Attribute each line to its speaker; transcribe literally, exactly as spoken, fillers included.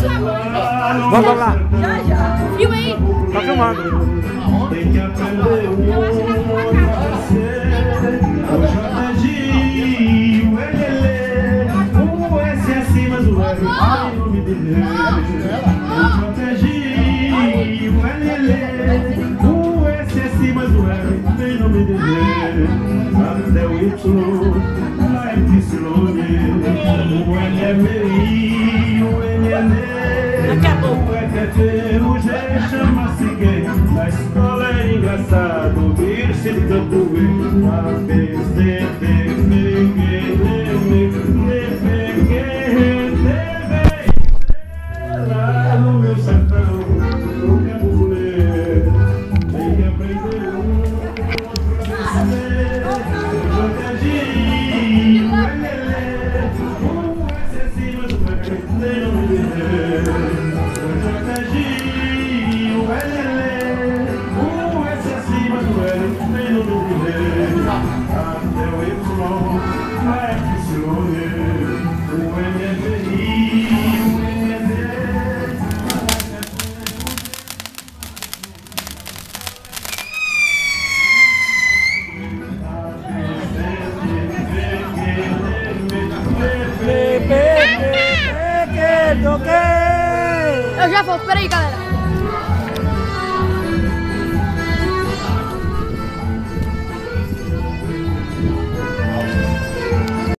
Speaker 1: Vamos lá.
Speaker 2: Já, já. Filma aí.
Speaker 1: Tá filmando.
Speaker 3: Tem que aprender o o J G, o L L, o S acima do L, em nome de Deus. O J G, o L L, o S acima do L, em nome de Deus. Até o Y, a Epsilon, o L M I, o N N, o E T T, o G chama-se gay. Na escola é engraçado ouvir se de campo A, B, C, D, F, G, H, F, G, H, lá no meu sertão eu quero ler, tem que aprender um
Speaker 1: Eu
Speaker 2: Eu já volto, peraí, galera.